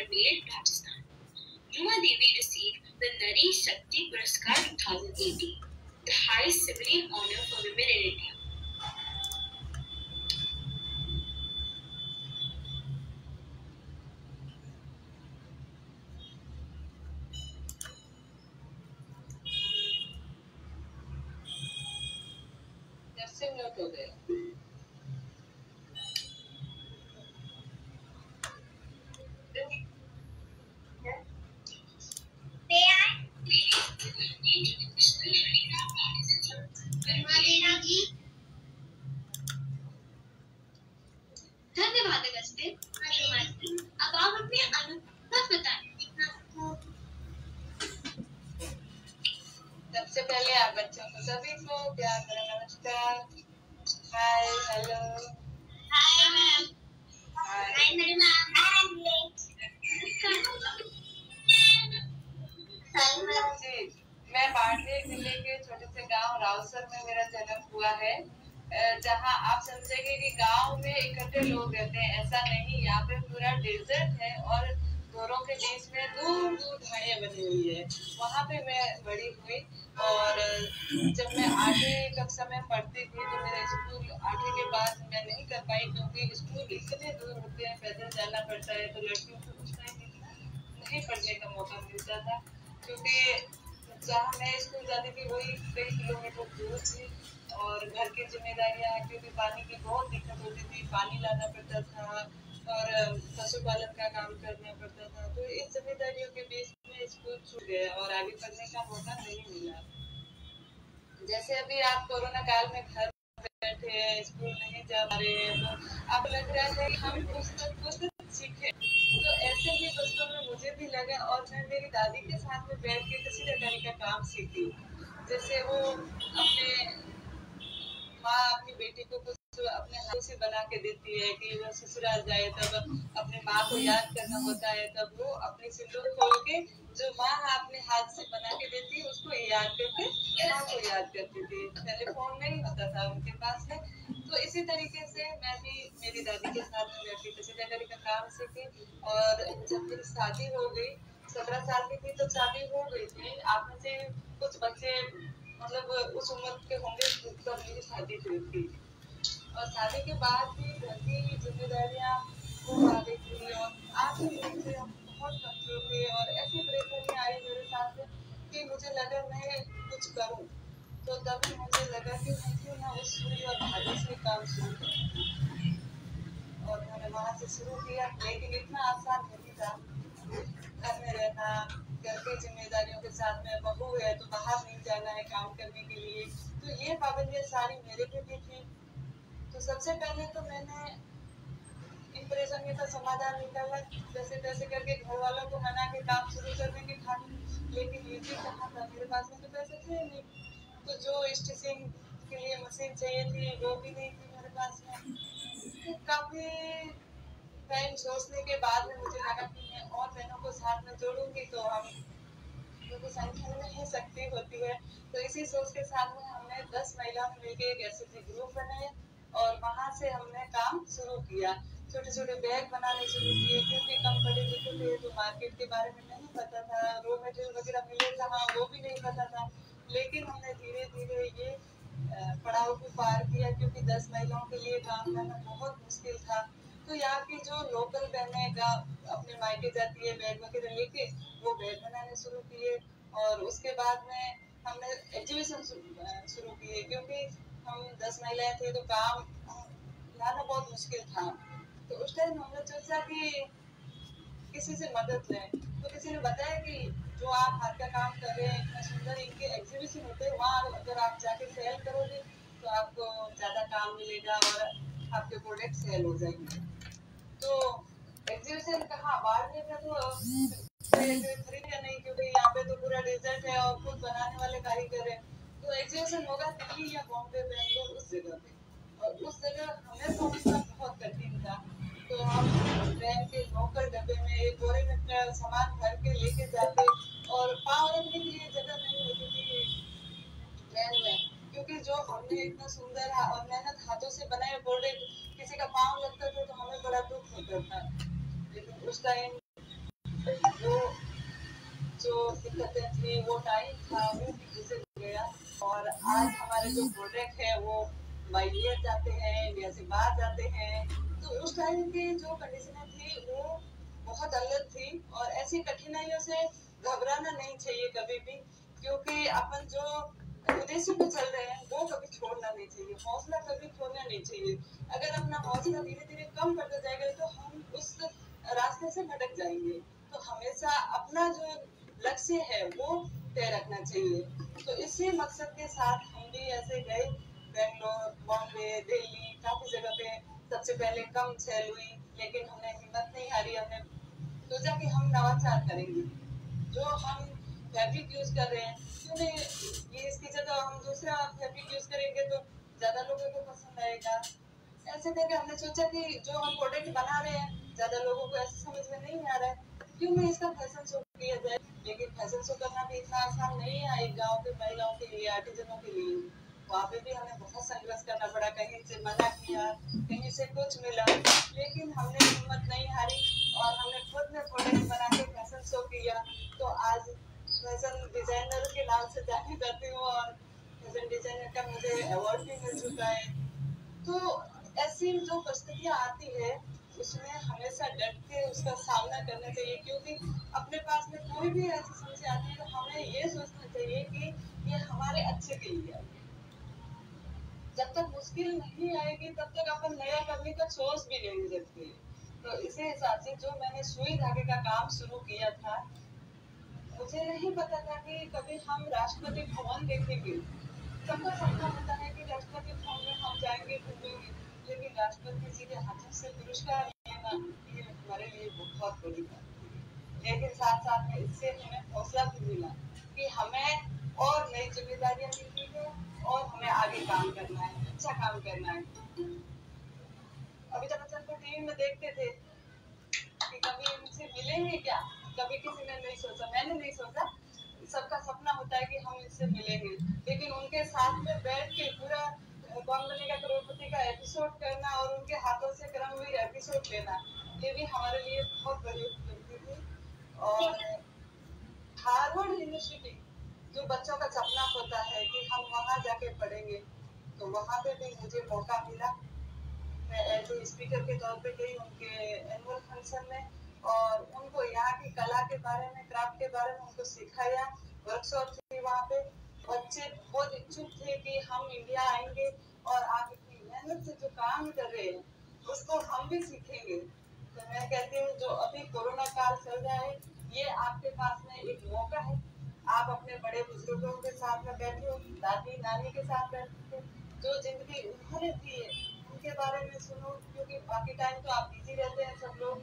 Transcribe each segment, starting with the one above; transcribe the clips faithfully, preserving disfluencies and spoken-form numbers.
Ajmer, Rajasthan. Ruma Devi received the Nari Shakti Puraskar twenty eighteen, the highest civilian honor for women in India. धन्यवाद अगस्त्य। अब आप अपने अनुभव बताएं। सबसे पहले आप बच्चों को सभी को प्यार भरा नमस्कार। Hi, hello. Hi ma'am. Hi madam. जी, मैं बाड़मेर जिले के छोटे से गांव रावसर में मेरा जन्म हुआ है, जहां आप समझेंगे कि गांव में इकट्ठे लोग रहते हैं, ऐसा नहीं। यहाँ पे पूरा डेजर्ट है और घरों के बीच में दूर दूर ढाणियाँ बनी हुई है। वहाँ पे मैं बड़ी हुई और जब मैं आठवीं कक्षा में पढ़ती थी तो मेरा स्कूल आठवीं के बाद मैं नहीं कर पाई, क्योंकि स्कूल इतने दूर होते हैं, पैदल जाना पड़ता है, तो लड़कियों को उस टाइम नहीं पढ़ने का मौका मिलता था, क्योंकि जहाँ मैं स्कूल जाती थी वही कई किलोमीटर दूर थी और घर की जिम्मेदारियाँ, क्योंकि पानी की बहुत दिक्कत होती थी, पानी लाना पड़ता था और पशुपालन का काम करना पड़ता था। तो इस जिम्मेदारियों के बीच में स्कूल छूट गया और आगे पढ़ने का मौका नहीं मिला। जैसे अभी आप कोरोना काल में घर बैठे हैं, स्कूल नहीं जा रहे हैं, तो अब लग रहा है कि हम कुछ न कुछ सीखे। तो ऐसे ही बचपन में मुझे भी लगा और मैं मेरी दादी के साथ में बैठ के कसीदाकारी का काम सीखी। जैसे वो अपने माँ अपनी बेटी को कुछ अपने हाथों से बना के देती है कि वो ससुराल जाए तब अपने माँ को याद करना होता है, तब वो अपनी सिंदूर खोल के जो माँ अपने हाथ से बना के देती है उसको याद करके माँ को याद करती थी। पहले फोन नहीं होता था उनके पास में, तो इसी तरीके से मैं भी मेरी दादी के साथ में बैठ के कसीदाकारी का काम सीखी। और जब मेरी शादी हो गई, सत्रह साल की थी, तो शादी हो गई थी। आप में से कुछ बच्चे मतलब उस उम्र के होंगे जब मेरी शादी हुई थी, और शादी के बाद भी घर की जिम्मेदारियां खूब आ गई थी और आर्थिक रूप से हम बहुत कमजोर थे और ऐसी परेशानियां आई मेरे साथ कि मुझे लगा मैं कुछ करूं। तो तभी मुझे लगा कि मैं क्यों ना उस सुई और धागे से काम शुरू करूं, और मैंने वहां से शुरू किया। लेकिन इतना आसान नहीं था, घर में रहना, घर की जिम्मेदारियों के साथ में बहू है तो बाहर नहीं जाना है काम करने के लिए, तो ये पाबंदियां सारी मेरे पे भी थी। तो सबसे पहले तो मैंने इन परेशानियों का समाधान निकाला, जैसे तैसे करके घर वालों को मना के काम शुरू करने के खाने, लेकिन ये भी कहाँ था, मेरे पास में तो पैसे थे नहीं। तो जो स्टिचिंग के लिए मशीन चाहिए थी वो भी नहीं थी मेरे पास में। तो काफी टाइम सोचने के बाद में मुझे लगा कि मैं और बहनों को साथ में जोड़ूंगी तो हम, क्योंकि संख्या में ही शक्ति होती है। तो इसी सोच के साथ में हमने दस महिलाओं ने मिलकर एक एस एस जी ग्रुप बनाए और वहां से हमने काम शुरू किया। छोटे छोटे बैग बनाने शुरू किए, क्योंकि कम पढ़े लिखे थे तो मार्केट के बारे में नहीं पता था, रॉ मटेरियल वगैरह मिले कहाँ वो भी नहीं पता था। लेकिन हमने धीरे धीरे ये पड़ाव को पार किया, क्योंकि दस महिलाओं के लिए काम करना बहुत मुश्किल था। तो यहाँ की जो लोकल बहनें का अपने मायके जाती है बैग वगैरह लेके, वो बैग बनाने शुरू किए। और उसके बाद में हमने एग्जीबिशन शुरू किए, क्योंकि हम दस महिलाएं थे तो काम लाना बहुत मुश्किल था। तो उस टाइम हमने सोचा कि किसी से मदद लें, तो किसी ने बताया कि जो आप हाथ का काम कर रहे हैं इतना सुंदर, इनके एग्जीबिशन होते हैं, वहाँ अगर आप जाके सेल करोगे तो आपको ज़्यादा काम मिलेगा और आपके प्रोडक्ट सेल हो जाएंगे। तो एग्जीबिशन कहाँ, बाड़मेर में तो खरीदेगा नहीं, क्योंकि यहाँ पे तो पूरा डेजर्ट है और खुद बनाने वाले कारीगर है। तो एग्जीबिशन होगा दिल्ली या बॉम्बे, बेंगलोर, उस जगह पे, और उस जगह हमें पहुंचना बहुत कठिन था। तो हम ट्रेन के लोकल डब्बे में एक बोरे में सामान भर के लेके जाते और पाँव रखने के लिए जगह नहीं होती थी ट्रेन में, क्योंकि जो हमने इतना सुंदर और मेहनत हाथों से बनाए प्रोडक्ट किसी का पाँव लगता था तो हमें बड़ा दुख होता था। लेकिन उस टाइम वो जो दिक्कतें थी, वो टाइम था, वो भी गुजर गया। और आज हमारे जो प्रोडक्ट है वो बाहर जाते हैं, इंडिया से बाहर जाते हैं। तो उस टाइम की जो कंडीशनें थी वो बहुत अलग थी। और ऐसी कठिनाइयों से घबराना नहीं चाहिए कभी भी, क्योंकि अपन जो उद्देश्य पे चल रहे हैं वो कभी छोड़ना नहीं चाहिए, हौसला कभी खोना नहीं चाहिए। अगर अपना हौसला धीरे धीरे कम करते जाएगा तो हम उस रास्ते से भटक जाएंगे। तो हमेशा अपना जो लक्ष्य है वो तय रखना चाहिए। तो इसी मकसद के साथ हम भी ऐसे गए बेंगलोर, बॉम्बे, दिल्ली, काफी जगह पे। सबसे पहले कम सेल हुई, लेकिन हमने हिम्मत नहीं हारी। हमने सोचा कि हम नवाचार करेंगे। जो हम फैब्रिक यूज कर रहे हैं, क्यों नहीं ये इसकी जगह हम दूसरा फैब्रिक यूज करेंगे तो ज्यादा लोगों को पसंद आएगा। ऐसे करके हमने सोचा कि जो हम प्रोडक्ट बना रहे हैं ज्यादा लोगों को ऐसे समझ में नहीं आ रहा है, क्यों नहीं इसका फैशन शो किया जाए। लेकिन फैशन शो करना भी इतना आसान नहीं है एक गाँव के महिलाओं के लिए, आर्टिजनों के लिए। वहाँ पे भी हमें बहुत संघर्ष करना पड़ा, कहीं से मना किया, कहीं से कुछ मिला, लेकिन हमने हिम्मत नहीं हारी और हमने खुद में प्रोडक्ट बना के फैशन शो किया। तो आज फैशन डिजाइनर के नाम से जानी जाती हूँ और फैशन डिजाइनर का मुझे अवार्ड भी मिल चुका है। तो ऐसी जो परिस्थितियाँ आती है उसमें हमेशा डट के उसका सामना करना चाहिए, क्योंकि अपने पास में कोई भी ऐसी समस्या आती है तो हमें ये सोचना चाहिए कि ये हमारे अच्छे के लिए है। जब तक मुश्किल नहीं आएगी तब तक अपन नया करने का सोच भी नहीं सकते। तो इसी हिसाब से जो मैंने सुई धागे का काम शुरू किया था, मुझे नहीं पता था कि कभी हम राष्ट्रपति भवन देखेंगे। सबका सपना होता है कि राष्ट्रपति भवन में हम जाएंगे, घूमेंगे, लेकिन राष्ट्रपति जी के हाथों से पुरस्कार लेना ये हमारे लिए बहुत बड़ी बात है। लेकिन साथ साथ में इससे हमें हौसला भी मिला कि हमें और नई जिम्मेदारियां मिली है और हमें आगे काम करना है, अच्छा काम करना है। अमिताभ बच्चन को टीवी में देखते थे कि कभी इनसे मिलेंगे क्या, कभी किसी ने नहीं सोचा, मैंने नहीं सोचा। सबका सपना होता है कि हम इनसे मिलेंगे, लेकिन उनके साथ में बैठ के पूरा कौन बनेगा करोड़पति का एपिसोड करना और उनके हाथों से क्रमवीर एपिसोड लेना, ये भी हमारे लिए बहुत बड़ी उपलब्धि थी। और हार्वर्ड यूनिवर्सिटी जो बच्चों का सपना होता है कि हम वहाँ जाके पढ़ेंगे, तो वहाँ पे भी मुझे मौका मिला। मैं एज ए स्पीकर के तौर पे गई उनके एनुअल फंक्शन में और उनको यहाँ की कला के बारे में, क्राफ्ट के बारे में उनको सिखाया। वर्कशॉप थी वहाँ पे, बच्चे बहुत इच्छुक थे कि हम इंडिया आएंगे और आप इतनी मेहनत से जो काम कर रहे हैं उसको हम भी सीखेंगे। तो मैं कहती हूँ जो अभी कोरोना काल चल रहा है, ये आपके पास में एक मौका है। आप अपने बड़े बुजुर्गों के साथ में बैठो, दादी नानी के साथ बैठो, जो जिंदगी उन्होंने दी है उनके बारे में सुनो, क्योंकि बाकी टाइम तो आप बिजी रहते हैं सब लोग,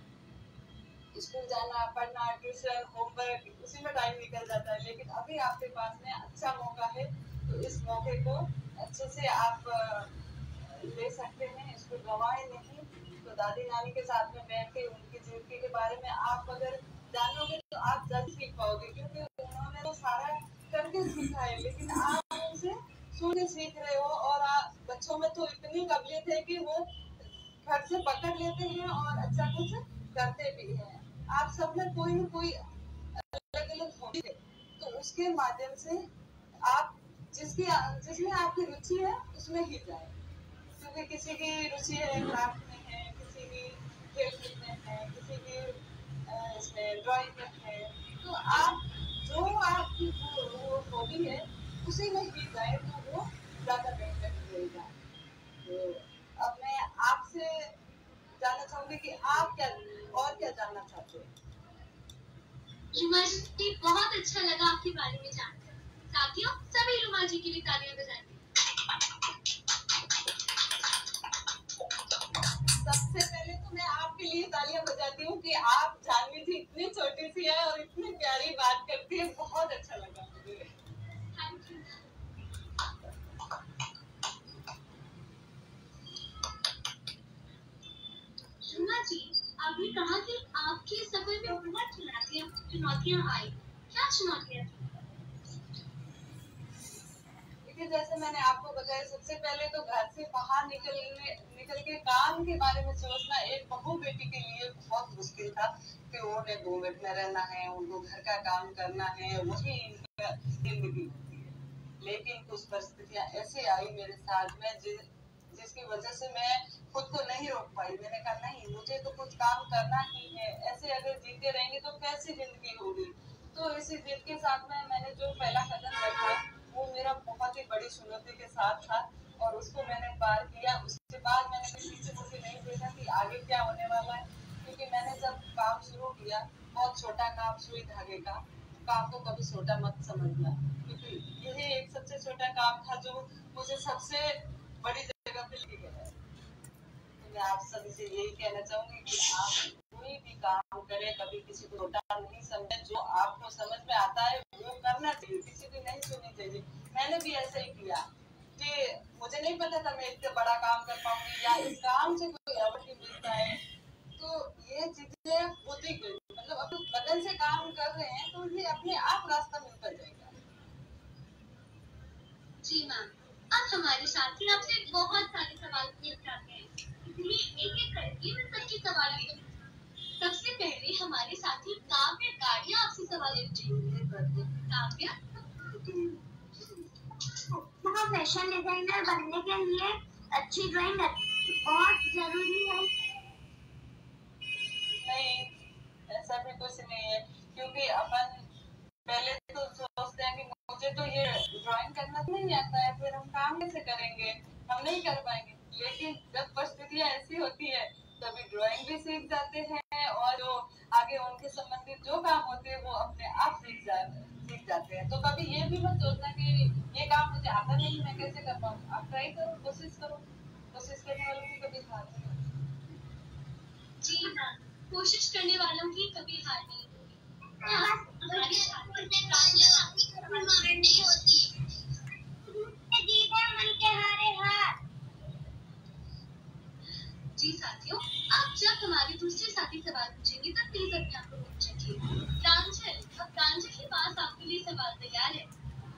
स्कूल जाना, पढ़ना, ट्यूशन, होमवर्क, उसी में टाइम निकल जाता है। लेकिन अभी आपके पास में अच्छा मौका है, तो इस मौके को अच्छे से आप ले सकते हैं, इसको गंवाए नहीं। तो दादी नानी के साथ में बैठ के उनकी जिंदगी के बारे में आप अगर जानोगे तो आप जल्द सीख पाओगे, क्योंकि उन्होंने तो सारा करके सीखा है, लेकिन आप उनसे सुन के सीख रहे हो। और आप बच्चों में तो इतनी काबिलियत है कि वो घर से पकड़ लेते हैं और अच्छा कुछ करते भी हैं। आप सब में कोई न कोई अलग अलग हॉबी है, तो उसके माध्यम से आप जिसकी जिसमें आपकी रुचि है उसमें ही जाए। क्योंकि किसी की रुचि है क्राफ्ट में है, किसी की खेल में है, किसी की इसमें ड्राइंग में है, तो आप जो आपकी वो हॉबी है उसी में ही जाए तो वो ज्यादा बेहतर रहेगा। तो अब मैं आपसे जानना चाहूंगी कि आप क्या और क्या जानना चाहते हैं। रुमा जी, बहुत अच्छा लगा आपके बारे में जानकर। साथियों, सभी रुमा जी के लिए तालियां बजाएं। सबसे पहले तो मैं आपके लिए तालियां बजाती हूँ कि आप जानवी जी इतनी छोटी सी है और इतनी प्यारी बात करती है, बहुत अच्छा लगा मुझे। Thank you. रुमा जी, आपने कहा कि आपके सफर में बहुत चुनौतियां चुनौतियां आई, क्या चुनौतियां थी? जैसे मैंने आपको बताया, सबसे पहले तो घर से बाहर निकलने निकल के काम के बारे में सोचना एक बहू बेटी के लिए बहुत मुश्किल था, क्योंकि उन्हें घूंघट में रहना है, उनको घर का काम करना है, वही इनका जिंदगी होती है। लेकिन कुछ परिस्थितियां ऐसे आई मेरे साथ में जि, जिसकी वजह से मैं खुद को नहीं रोक पाई। मैंने कहा नहीं, मुझे तो कुछ काम करना ही है, ऐसे अगर जीते रहेंगे तो कैसी जिंदगी होगी। तो इसी जिद के साथ में मैंने जो पहला कदम रखा वो मेरा बहुत ही बड़ी चुनौती के साथ था और उसको मैंने पार किया। उसके बाद मैंने पीछे मुझे नहीं देखा कि आगे क्या होने वाला है, क्योंकि मैंने जब काम शुरू किया, बहुत छोटा काम, सुई धागे का काम को कभी छोटा मत समझना, क्योंकि यही एक सबसे छोटा काम था जो मुझे सबसे बड़ी जगह पे ले गया है। तो मैं आप सभी से यही कहना चाहूंगी कि आप कोई भी काम करें, कभी किसी को छोटा नहीं समझे। जो आपको समझ में आता है वो करना चाहिए, किसी की नहीं सुननी चाहिए। मैंने भी ऐसा ही किया कि मुझे नहीं पता था मैं इतना बड़ा काम कर पाऊंगी या इस काम से कोई अवधि मिलता है। तो ये चीजें होती गई, मतलब अपन लगन से काम कर रहे हैं तो ये अपने आप रास्ता मिलता जाएगा। जी मैम, अब हमारे साथी आपसे बहुत सारे सवाल पूछना चाहते हैं, इसलिए एक एक करके मैं सबके सवाल करूंगी। सबसे पहले हमारे साथी काव्य गाड़िया आपसे सवाल पूछेंगे। काव्य, फैशन डिजाइनर बनने के लिए अच्छी ड्राइंग बहुत जरूरी है? नहीं, ऐसा भी कुछ नहीं है, क्योंकि अपन पहले तो सोचते हैं कि मुझे तो ये ड्राइंग करना नहीं आता है, फिर हम काम कैसे करेंगे, हम नहीं कर पाएंगे। लेकिन जब परिस्थितियां ऐसी होती है तभी ड्राइंग भी सीख जाते हैं और जो आगे उनके संबंधित जो काम होते हैं वो अपने आप सीख जाते सीख जाते हैं। तो कभी ये भी मत सोचना कि ये काम मुझे आता नहीं, मैं कैसे कर पाऊँ। आप ट्राई करो, कोशिश करो, कोशिश करने वालों की कभी हार नहीं होती। जी हाँ, कोशिश करने वालों की कभी हार नहीं होती। हाँ, हमारे साथी नहीं होती। जी साथियों, अब जब हमारे दूसरे साथी सवाल पूछेंगे तब प्लीज अपने आप को खुद चेकिए। प्रांजल, अब प्रांजल के पास आपके लिए सवाल तैयार है।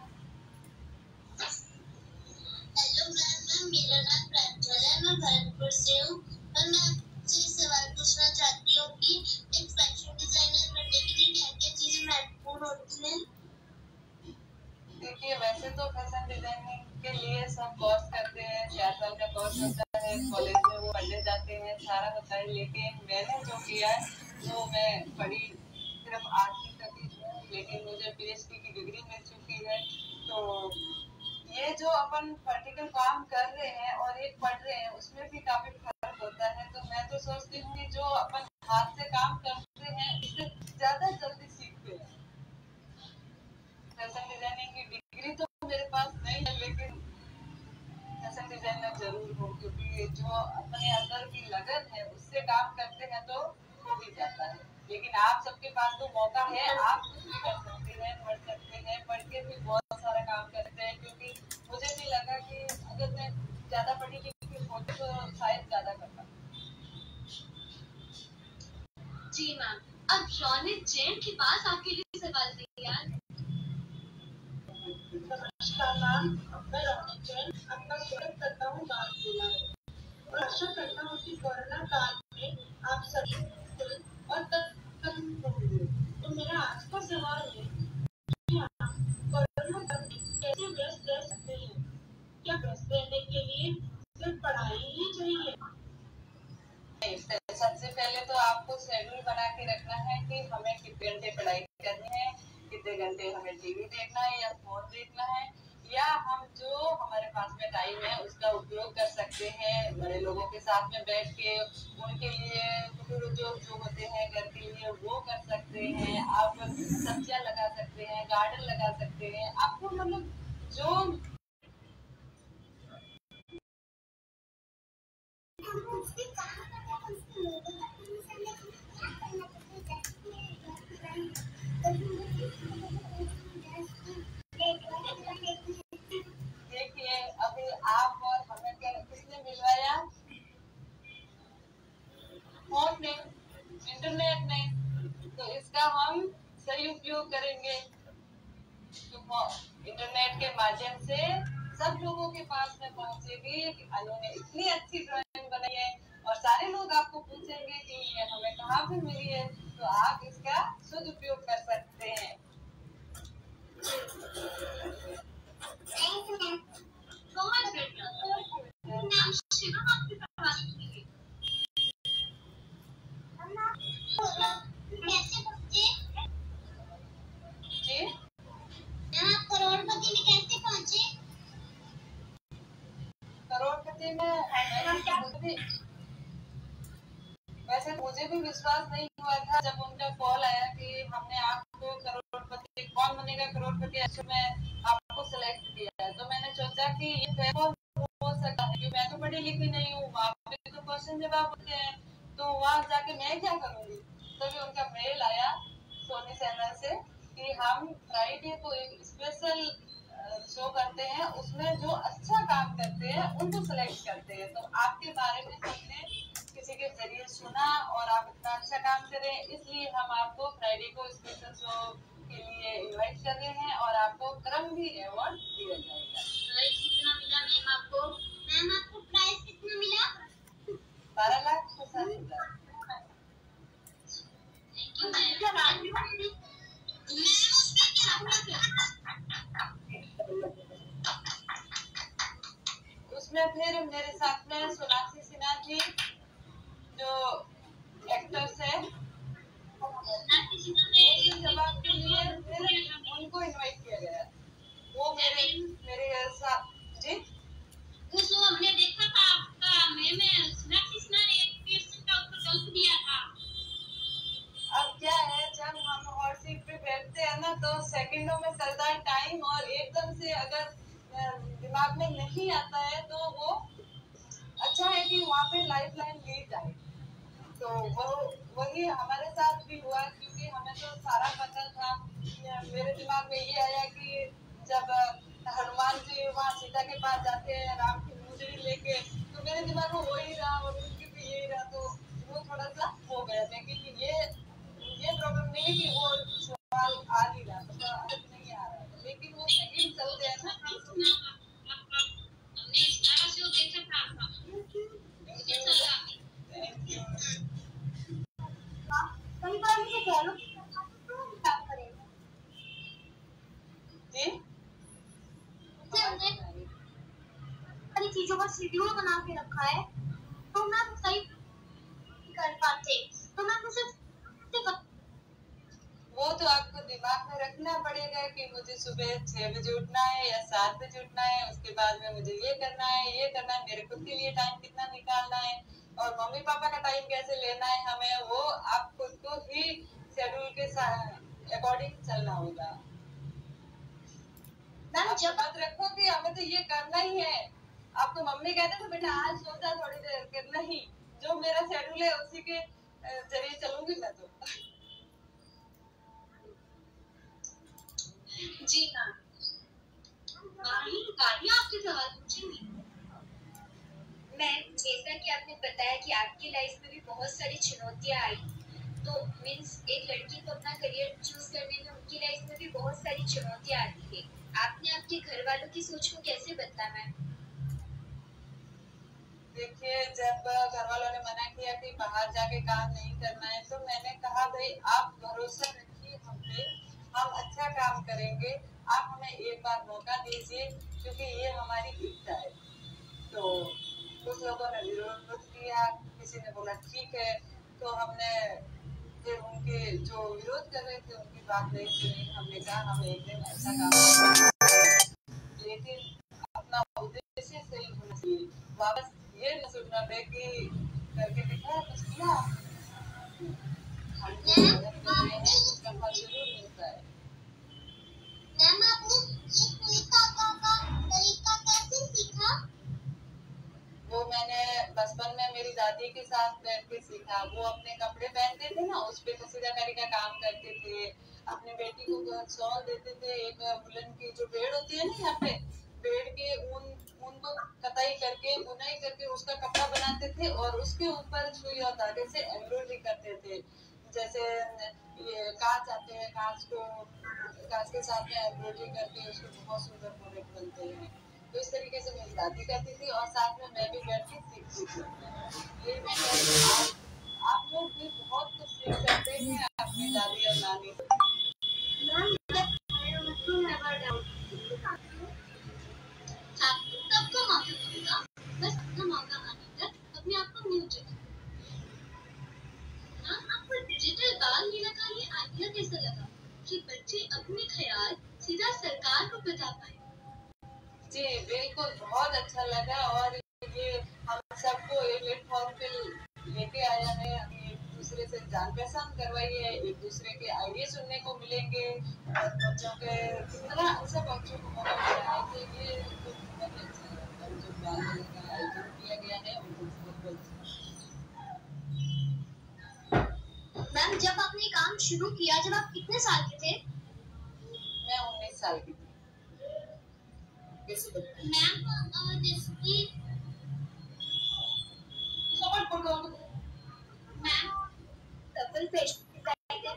हेलो मैम, मेरा नाम प्रांजल है, मैं भरतपुर से हूँ और मैं आपसे सवाल पूछना चाहती हूँ कि एक फैशन डिजाइनर बनने के लिए क्या क्या चीजें महत्वपूर्ण होती हैं? देखिए, वैसे तो फैशन डिजाइनिंग के लिए सब कोर्स करते हैं, चार साल का कोर्स होता है, कॉलेज में वो पढ़ने जाते हैं, सारा होता है। लेकिन मैंने जो किया है वो मैं पढ़ी सिर्फ आठवीं तक ही हूँ, लेकिन मुझे पीएचडी की डिग्री मिल चुकी है। तो ये जो अपन प्रैक्टिकल काम कर रहे हैं और एक पढ़ रहे हैं उसमें भी काफी फर्क होता है। तो मैं तो सोचती हूँ कि जो अपन हाथ से काम करते हैं उससे ज्यादा जल्दी सीखते हैं। फैशन डिजाइनिंग की डिग्री तो मेरे पास नहीं है, लेकिन फैशन डिजाइनर जरूर हूँ, क्योंकि जो अपने अंदर की लगन है उससे काम करते हैं तो हो भी जाता है। लेकिन आप सबके पास तो मौका है, आप कुछ भी कर सकते हैं, पढ़ सकते हैं, पढ़ के भी बहुत सारा काम करते हैं। क्योंकि मुझे भी लगा कि अगर मैं ज्यादा पढ़ी लिखी होती तो शायद ज्यादा कर पाती। जी मैम, अब रौनक जैन के पास आपके लिए सवाल तैयार है। नमस्कार मैम, मैं रौनक जैन आपका स्वागत करता हूँ बात जिला में और आशा करता हूँ कि कोरोना काल में आप सभी और तक होंगे। तो मेरा आज का सवाल है कि आप कोरोना काल में कैसे व्यस्त रह सकते हैं? क्या व्यस्त रहने के लिए सिर्फ पढ़ाई ही चाहिए? सबसे पहले तो आपको शेड्यूल बना के रखना है कि हमें कितने घंटे पढ़ाई करनी है, कितने घंटे हमें टीवी देखना है या फोन देखना है, या हम जो हमारे पास में टाइम है उसका उपयोग कर सकते हैं बड़े लोगों के साथ में बैठ के उनके लिए जो जो होते हैं घर के लिए वो कर सकते हैं। आप सब्जियां लगा सकते हैं, गार्डन लगा सकते हैं। आपको मतलब जो देखिए, अभी आप और हमें क्या किसने मिलवाया? फोन में, इंटरनेट में। तो इसका हम सही उपयोग करेंगे तो इंटरनेट के माध्यम से सब लोगों के पास में पहुंचेगी। उन्होंने इतनी अच्छी ड्राइंग बनाई है और सारे लोग आपको पूछेंगे कि ये हमें कहाँ पे मिली है। तो आप इसका सदुपयोग कर सकते हैं। बहुत बढ़िया। मैम शिवम आपके सवाल पूछिए। कैसे पहुंचे? जी मैम आप करोड़पति में कैसे पहुंचे? करोड़पति में वैसे वैसे मुझे भी विश्वास नहीं हुआ था जब उनका कॉल आया कि हमने आपको करोड़पति कौन बनेगा करोड़पति ऐसे में आपको सिलेक्ट किया है। तो मैंने सोचा कि ये फेमस हो सकता है क्योंकि मैं तो पढ़ी लिखी नहीं हूँ, वहाँ पे तो क्वेश्चन जवाब होते हैं, तो वहाँ जाके मैं क्या करूँगी। तभी तो उनका मेल आया सोनी चैनल से कि हम फ्राइडे को एक स्पेशल शो करते हैं, उसमें जो अच्छा काम करते हैं उनको सिलेक्ट करते हैं। तो आपके बारे में हमने किसी के जरिए सुना और आप इतना अच्छा काम करें, इसलिए हम आपको फ्राइडे को स्पेशल शो के लिए इनवाइट कर रहे हैं और आपको करमवीर अवार्ड दिया जाएगा। प्राइस कितना मिला मैम आपको? मैम आपको प्राइस कितना मिला? बारह लाख पचास हजार। Thank you ma'am. उसमें क्या हुआ? उसमें फिर मेरे साथ में सोनाक्षी सिन्हा जी जो एक्टर्स है जवाब के लिए फिर उनको इनवाइट किया गया। वो मेरे मेरे साथ जी वो जो हमने देखा था आपका मैं में सोनाक्षी सिन्हा ने एक क्वेश्चन का उत्तर गलत दिया था। अब क्या है जब हम हॉट सीट पे बैठते हैं ना तो सेकंडों में चलता है टाइम और एकदम से अगर दिमाग में नहीं आता है तो वो अच्छा है कि वहाँ पे लाइफ लाइन ली जाए। तो वो वही हमारे साथ भी हुआ क्योंकि हमें तो सारा पता था। मेरे दिमाग में ये आया कि जब हनुमान जी वहाँ सीता के पास जाते हैं राम की मुंदरी लेके, तो मेरे दिमाग में वही रहा और उनकी भी यही रहा, तो वो थोड़ा सा हो गया। लेकिन ये ये प्रॉब्लम नहीं है कि वो सवाल आ नहीं रहा, तो नहीं आ रहा, लेकिन वो सेकंड चलते हैं ना। हमने सारा शो देखा था आपका। कैसा लगा? कई बार मुझे कह लो कि काम करेगा जी सारी चीजों का शेड्यूल बना के रखा है तो मैं सही कर पाते, तो मैं मुझे वो तो आपको दिमाग में रखना पड़ेगा कि मुझे सुबह छह बजे उठना है या सात बजे उठना है, उसके बाद में मुझे ये करना है ये करना है, मेरे खुद के लिए टाइम कितना निकालना है और मम्मी पापा का टाइम कैसे लेना है हमें, वो आप खुद को ही शेड्यूल के अकॉर्डिंग चलना होगा। मैम जब मत रखो कि हमें तो ये करना ही है। आपको मम्मी कहते तो बेटा आज सोचा थोड़ी देर कर, नहीं, जो मेरा शेड्यूल है उसी के जरिए चलूंगी मैं तो। जी मैम। गाड़ियाँ आपसे सवाल पूछेंगी। मैम जैसा कि आपने बताया कि आपकी लाइफ में भी बहुत सारी चुनौतियाँ आई, तो मीन्स एक लड़की को अपना करियर चूज करने में उनकी लाइफ में भी बहुत सारी चुनौतियाँ आती है। आपने आपके घर वालों की सोच को कैसे बदला मैम? देखिए जब घर वालों ने मना किया कि बाहर जाके काम नहीं करना है, तो मैंने कहा भाई आप भरोसा रखिए हम पे, हम अच्छा काम करेंगे, आप हमें एक बार मौका दीजिए क्योंकि ये हमारी इच्छा है। तो कुछ लोगों ने विरोध किया, किसी ने बोला ठीक है, तो हमने फिर उनके जो विरोध कर रहे थे उनकी बात नहीं सुनी। हमने कहा हम एक दिन अच्छा काम करेंगे, लेकिन अपना उद्देश्य सही होना चाहिए। वापस ये न सोचना है कि करके दिखा कुछ किया उसका फल जरूर मिलता है। मैम आपने ये तरीका का तरीका कैसे सीखा? वो मैंने बचपन में मेरी दादी के साथ बैठ के सीखा। वो अपने कपड़े पहनते थे ना, उस पे कसीदाकारी का काम करते थे, अपनी बेटी को शॉल देते थे, एक वुलन की जो बेड़ होती है ना यहाँ पे, बेड़ के ऊन ऊन को कताई करके बुनाई करके उसका कपड़ा बनाते थे और उसके ऊपर सुई और धागे से एम्ब्रॉयडरी करते थे। जैसे ये कांच आते हैं, कांच को कांच के साथ में एम्ब्रॉयडरी करके उसके बहुत सुंदर प्रोडक्ट बनते हैं। तो इस तरीके से मेरी दादी करती थी और साथ में मैं भी बैठ के सीखती थी। ये मैं आप, आप लोग भी बहुत कुछ सीख सकते हैं। बाल मेला का ये आइडिया कैसा लगा कि बच्चे अपने ख्याल सीधा सरकार को बता पाए? जी बिल्कुल, बहुत अच्छा लगा और ये हम सबको एक प्लेटफॉर्म पे लेके आया है। हमें एक दूसरे से जान पहचान करवाई है, एक दूसरे के आइडिया सुनने को मिलेंगे और बच्चों के कितना अच्छा बच्चों को मौका मिला है कि ये तो बहुत अच्छा है। और जो बाल मेले का आयोजन किया गया है उनको बहुत अच्छा। मैम, जब आपने काम शुरू किया, जब आप कितने साल के थे? मैं उन्नीस साल की थी। कैसे बताएं? मैम, जैसे कि मैम, सफल फैशन डिजाइनर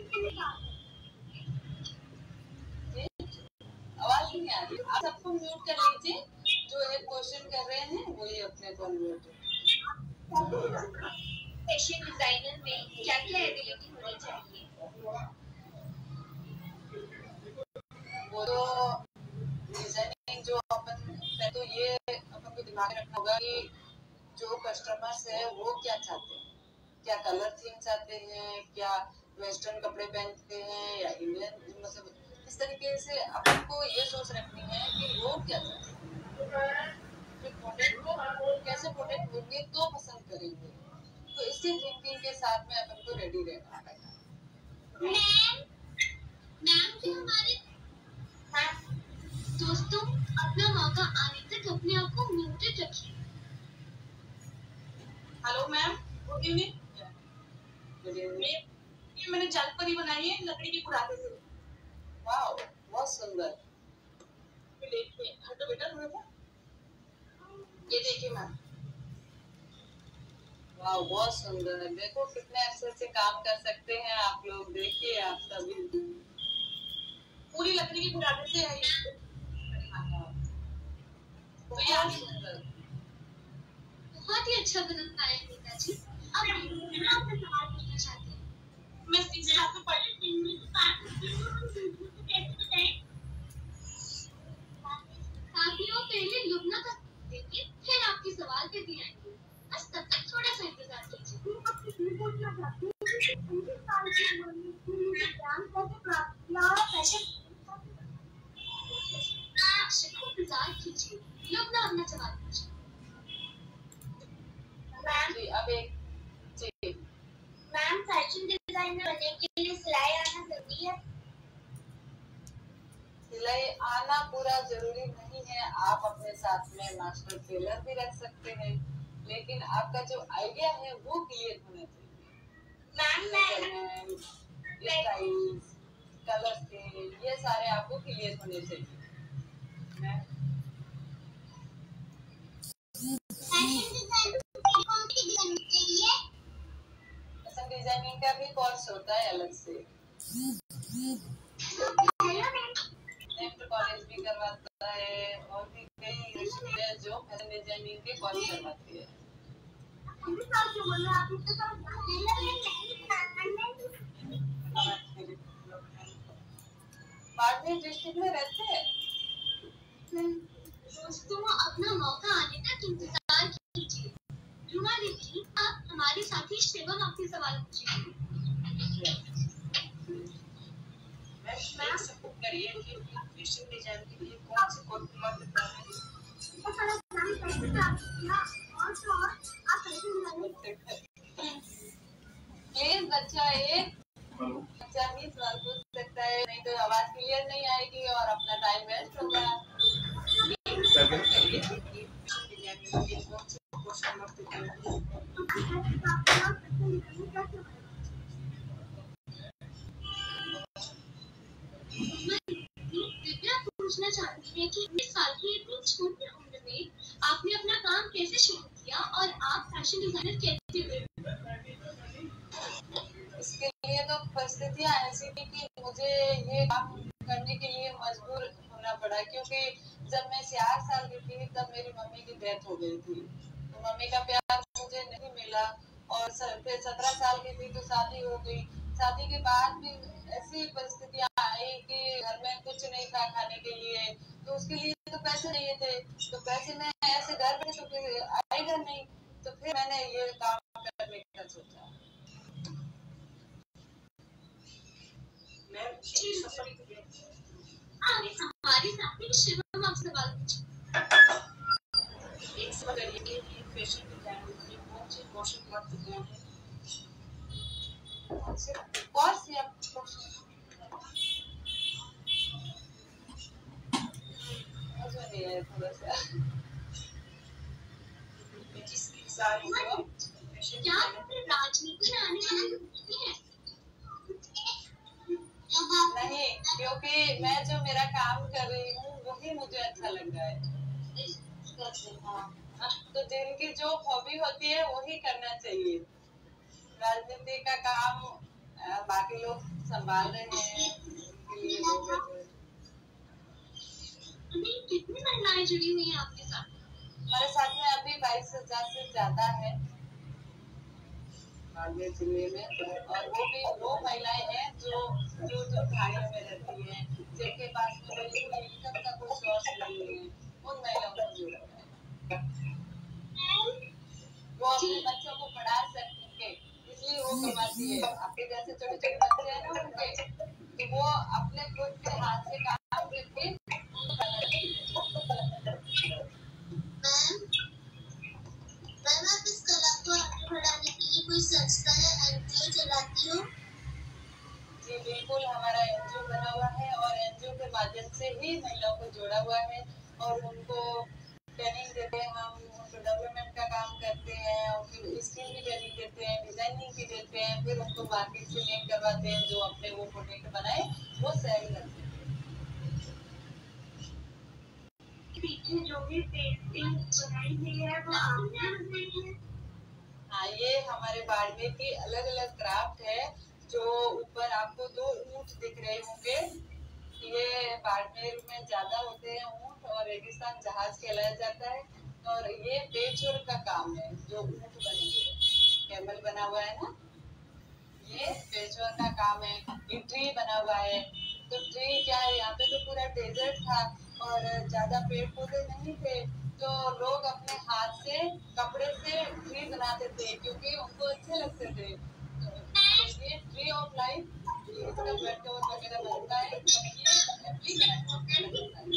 आवाज नहीं आ रही, आप सबको म्यूट कर लीजिए। जो एक क्वेश्चन कर रहे हैं वही अपने को म्यूट। फैशन डिजाइनर में क्या क्या एबिलिटी होनी चाहिए? वो तो डिजाइनिंग जो अपन है तो ये अपन को दिमाग में रखना होगा कि जो कस्टमर्स है वो क्या चाहते हैं, क्या कलर थीम चाहते हैं, क्या वेस्टर्न कपड़े पहनते हैं या इंडियन, मतलब इस तरीके से अपन को ये सोच रखनी है कि वो क्या चाहते हैं, फिर प्रोडक्ट को कैसे प्रोडक्ट होंगे तो पसंद करेंगे। तो इसी थिंकिंग के साथ में अपन को रेडी रहना पड़ेगा। मैम, मैम जी हमारे दोस्तों, अपना मौका आने तक अपने आप को म्यूटेड रखिए। Hello ma'am, good evening. ये मैंने जलपरी बनाई है लकड़ी के कुरादे से। वाओ, बहुत सुंदर। देखिए, हटो बेटा थोड़ा सा। ये देखिए मैम। वाह, बहुत सुंदर। देखो कितने अच्छे अच्छे काम कर सकते हैं आप लोग। देखिए आप सभी पूरी लकड़ी की कुरादे से है ये। तो ये बहुत सुंदर। बहुत ही अच्छा बना पाए नेताजी। अब मैं आपसे सवाल पूछना चाहती हूँ। मैं सिक्स क्लास में पढ़ी हूँ। साथियों, पहले लुबना का देखिए, फिर आपके सवाल पे भी आएंगे। बस तब तक थोड़ा सा इंतजार कीजिए। आप सिर्फ इंतजार कीजिए। लुबना अपना सवाल पूछिए। जी, अब एक जी मैम, फैशन डिजाइनर बनने के लिए सिलाई आना जरूरी है? सिलाई आना पूरा जरूरी नहीं है। आप अपने साथ में मास्टर टेलर भी रख सकते हैं, लेकिन आपका जो आइडिया है वो क्लियर होना चाहिए। मैम, स्टाइल्स, कलर के ये सारे आपको क्लियर होने चाहिए। फैशन डिजाइनिंग का भी कोर्स होता है अलग से। नेफ्ट कॉलेज भी करवाता है और भी कई यूनिवर्सिटी है जो फैशन डिजाइनिंग के कोर्स करवाती है। बाड़मेर डिस्ट्रिक्ट में रहते हैं। दोस्तों, अपना मौका आने तक इंतजार कीजिए। रुमा दीदी, आप हमारे साथी शिवम आपसे सवाल पूछिए। मैम, सबको करिए कि फैशन डिजाइन के लिए कौन से कोर्स महत्वपूर्ण है? प्लीज बच्चा एक बच्चा भी सवाल पूछ सकता है, नहीं तो आवाज क्लियर नहीं आएगी और अपना टाइम वेस्ट होगा। दिव्या पूछना चाहती है कि इस साल की इतनी छोटी उम्र में आपने अपना काम कैसे शुरू किया और आप फैशन डिजाइनर कैसे बने? इसके लिए तो परिस्थितियां ऐसी थी कि मुझे ये काम करने के लिए मजबूर होना पड़ा, क्योंकि जब मैं चार साल की थी तब मेरी मम्मी की डेथ हो गई थी। तो मम्मी का प्यार मुझे नहीं मिला और फिर सत्रह साल की थी तो शादी हो गई। शादी के बाद भी ऐसी परिस्थितियां आई कि घर में कुछ नहीं था खाने के लिए, तो उसके लिए तो पैसे चाहिए थे। तो पैसे में ऐसे घर में तो फिर आएगा नहीं, तो फिर मैंने ये काम करने का सोचा। आप हमारे साथी शिवम आप सवाल पूछिए। एक सवाल करिए कि फैशन डिजाइनर में कौन से कौशल महत्वपूर्ण है? कौन सी आप मुझे नहीं है थोड़ा सा किसकी सारी जो फैशन क्या आपने राजनीति में आने की अनुमति है? नहीं, क्योंकि मैं जो मेरा काम कर रही हूँ वही मुझे अच्छा लग रहा है। तो जिनकी जो हॉबी होती है वही करना चाहिए। राजनीति का काम अ, बाकी लोग संभाल रहे हैं, उनके लिए लोग ऐसे- अभी कितनी महिलाएं जुड़ी हुई हैं आपके साथ? हमारे साथ में अभी बाईस हजार से ज्यादा है बाड़मेर जिले में, और वो भी वो महिलाएं हैं जो जो जो भाइयों में रहती हैं, जिनके पास में बिल्कुल इनकम का कोई सोर्स नहीं है, उन महिलाओं को जोड़ा है। वो अपने बच्चों को पढ़ा सकेंगे इसलिए वो कमाती है। आपके जैसे छोटे छोटे बच्चे हैं ना उनके, तो वो अपने खुद के हाथ से काम करके उनको खाना चाहिए। मैम मैम आप इस कला को आगे बढ़ाने के लिए कोई संस्था या एनजीओ चलाती हो? जी बिल्कुल, हमारा एनजीओ बना हुआ है और एनजीओ के माध्यम से ही महिलाओं को जोड़ा हुआ है और उनको ट्रेनिंग देते हैं। हम उनको डेवलपमेंट का काम करते हैं और फिर स्किल की ट्रेनिंग देते हैं, डिजाइनिंग की देते हैं, फिर उनको मार्केट से लिंक करवाते हैं। जो अपने वो प्रोडक्ट बनाए वो सेल करते हैं। पीछे जो भी पेंटिंग बनाई हुई है वो आपने बनाई है? हाँ, ये हमारे बाड़मेर की अलग अलग क्राफ्ट है। जो ऊपर आपको दो ऊंट दिख रहे होंगे, ये बाड़मेर में ज्यादा होते हैं ऊंट, और रेगिस्तान जहाज कहलाया जाता है। और ये पेचवर्क का काम है, जो ऊंट बने हुए कैमल बना हुआ है ना, ये पेचवर्क का काम है। ये ट्री बना हुआ है, तो ट्री क्या है, यहाँ पे तो पूरा डेजर्ट था और ज्यादा पेड़ पौधे नहीं थे, तो लोग अपने हाथ से कपड़े से ट्री बनाते थे क्योंकि उनको अच्छे लगते थे। तो ये ट्री ऑफ लाइफ, इसका बेड कवर वगैरह बनता है, और ये एवरी प्लेटफॉर्म पे लगता है।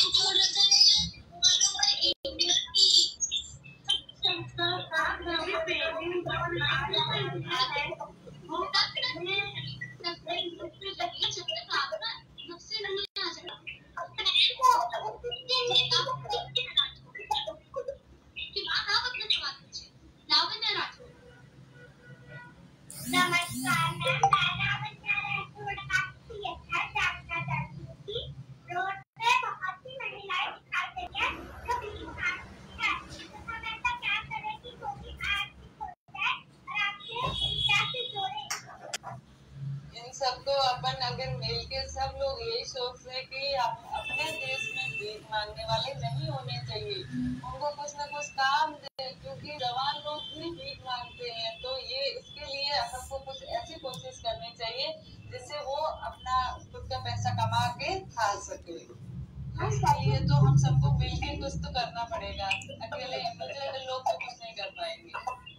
नमस्कार मैम, मैं लावण्या राठौड़ आपसे यथा जानना चाहती हूँ कि रोड पे बहुत सी महिलाएं दिखाई देती हैं जो भीख मांगती हैं, तो हम ऐसा क्या करें कि वो भी आर्थिक हो जाए और आपसे कैसे जोड़े? इन सबको अपन अगर मिलके सब लोग यही सोच रहे कि आप अपने देश में भीख मांगने वाले नहीं होने चाहिए, उनको कुछ ना कुछ काम दे, क्योंकि जवान लोग भी भीख मांगते हैं। तो ये इसके लिए हमको कुछ ऐसी कोशिश करनी चाहिए जिससे वो अपना खुद का पैसा कमा के खा सके। इसके लिए तो हम सबको मिलके कुछ तो करना पड़ेगा, अकेले इंडिविजुअल लोग तो कुछ नहीं कर पाएंगे।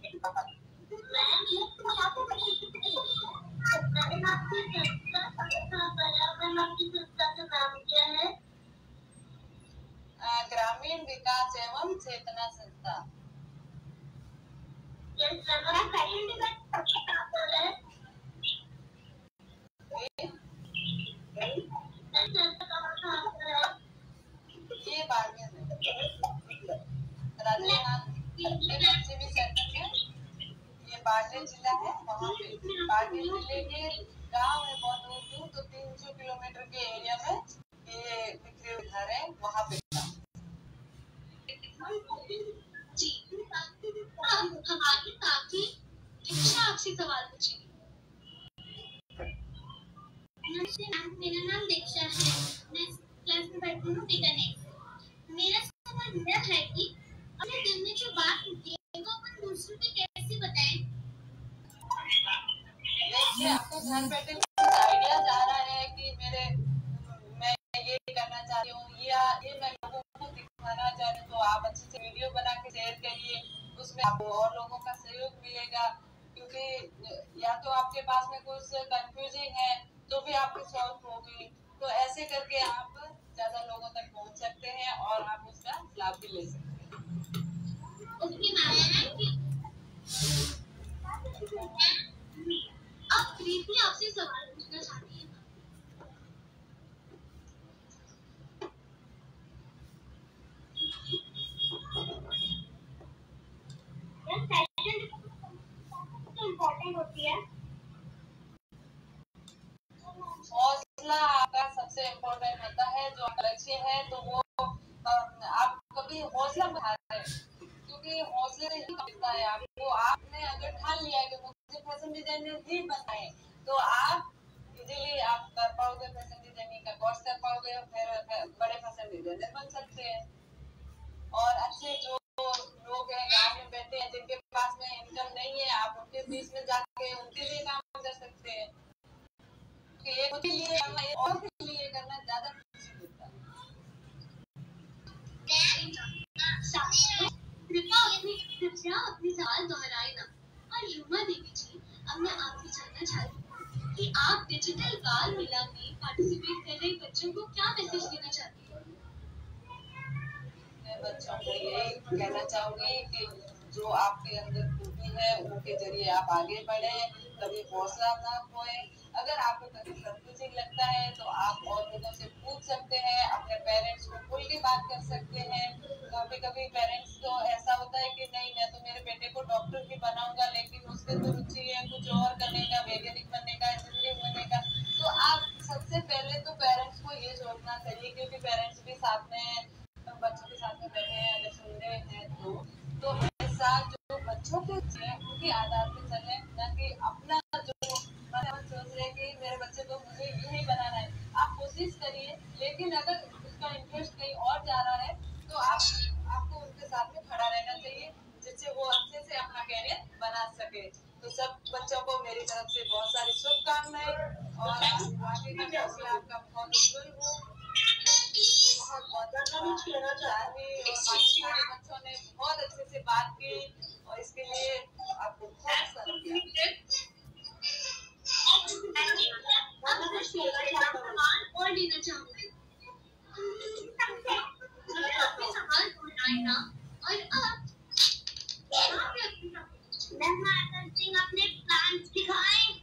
ग्रामीण विकास एवं चेतना संस्था। ये बाड़मेर में राजस्थान सिविल सेंटर में, ये बाड़मेर जिला है, वहाँ पे बाड़मेर जिले के गांव है बहुत दूर दूर, तो तीन सौ किलोमीटर के एरिया में ये बिखरे हुए घर है, वहाँ पे जी अब हमारे साथी दीक्षा आपसे सवाल पूछेंगे। नमस्ते मैम, मेरा नाम दीक्षा है, मैं क्लास में पढ़ती हूँ बीकानेर से। मेरा सवाल यह है कि अपने दिल में जो बात होती है वो अपन दूसरों को कैसे बताएं? देखिए, आपको घर बैठे आइडिया आ रहा है कि मेरे मैं ये करना चाहती हूँ या ये मैं लोगों को दिखाना चाहती हूँ, तो आप अच्छे से वीडियो बना के शेयर करिए, उसमें आपको और लोगों का सहयोग मिलेगा। क्योंकि या तो आपके पास में कुछ कंफ्यूजिंग है तो भी आपकी सॉल्व हो गई। तो ऐसे करके आप ज्यादा लोगों तक पहुंच सकते हैं और आप उसका लाभ भी ले सकते हैं। उसकी मैम अब प्रीति आपसे सवाल पूछना चाहती है। इम्पोर्टेंट होती है। हौसला आपका सबसे इम्पोर्टेंट होता है। जो लक्ष्य है तो वो आप कभी हौसला बढ़ा रहे हैं, क्योंकि हौसले से ही मिलता है आपको। आपने अगर ठान लिया कि मुझे फैशन डिजाइनर ही बनना है तो आप इजीली आप कर पाओगे, फैशन डिजाइनिंग का कोर्स कर पाओगे और फिर बड़े फैशन डिजाइनर बन सकते हैं। और अच्छे जो लोग हैं गाँव में बैठे हैं जिनके पास में इनकम नहीं है, आप उनके बीच में जाके उनके लिए काम कर सकते हैं। ये खुद के लिए करना और के लिए करना ज्यादा खुशी देता है। कृपया अपनी कृपया अपने सवाल दोहराए ना। और रुमा देवी जी, अब मैं आपसे जानना चाहती हूँ कि आप डिजिटल बाल मेला में पार्टिसिपेट कर रहे बच्चों को क्या मैसेज देना चाहती हैं? मैं बच्चों को यही कहना चाहूंगी कि जो आपके अंदर खूबी है उनके जरिए आप आगे बढ़े, कभी हौसला ना खोए। अगर आपको कभी कंफ्यूजिंग लगता है तो आप और लोगों से पूछ सकते हैं, अपने पेरेंट्स को खुल के बात कर सकते हैं। कभी कभी पेरेंट्स को ऐसा होता है कि नहीं मैं तो मेरे बेटे को डॉक्टर ही बनाऊंगा, लेकिन उसके तो रुचि है कुछ और करने का, वैज्ञानिक बनने का, इंजीनियरिंग बनने का। तो आप सबसे पहले तो पेरेंट्स को ये सोचना चाहिए, क्योंकि पेरेंट्स भी साथ में बच्चों के साथ में बैठे हैं, अगर सुन रहे हैं तो तो ऐसा जो बच्चों के उनके आधार पे चले, ना कि अपना जो मन सोच रहे कि मेरे बच्चे को मुझे यही बनाना है। आप कोशिश करिए, लेकिन अगर उसका इंटरेस्ट कहीं और जा रहा है तो आप आपको उनके साथ में खड़ा रहना चाहिए, जिससे वो अच्छे से अपना कैरियर बना सके। तो सब बच्चों को मेरी तरफ से बहुत सारी शुभकामनाएं और आगे का फैसला आपका बहुत उज्जवल हो। बहुत बहुत बच्चों ने बहुत अच्छे से बात की और इसके लिए आपको बहुत सारा और लेना चाहूंगी। सवाल दोहराना और अब अपने प्लान दिखाएं।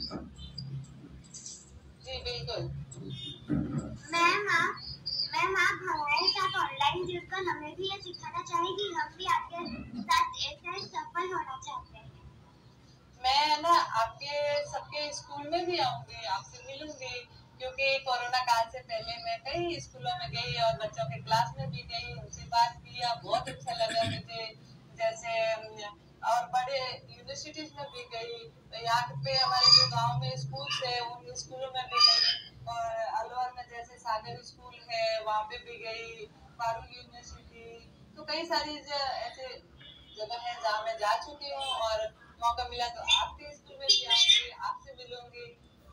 जी बिल्कुल मैम आप मैम आप हमारे साथ ऑनलाइन जुड़कर हमें भी ये सिखाना चाहेगी। हम भी आपके साथ ऐसे सफल होना चाहते हैं। मैं ना आपके सबके स्कूल में भी आऊंगी, आपसे मिलूंगी, क्योंकि कोरोना काल से पहले मैं कई स्कूलों में गई और बच्चों के क्लास में भी गई, उनसे बात किया, बहुत अच्छा लगा मुझे। जैसे और बड़े यूनिवर्सिटीज में भी गई, यहाँ पे हमारे जो गांव में स्कूल है उन स्कूलों में भी गई, और अलवर में जैसे सागर स्कूल है वहाँ पे भी गई, फारूक यूनिवर्सिटी। तो कई सारी ऐसे जगह है जहाँ मैं जा चुकी हूँ और मौका मिला तो आपके स्कूल में भी आऊंगी, आपसे मिलूंगी।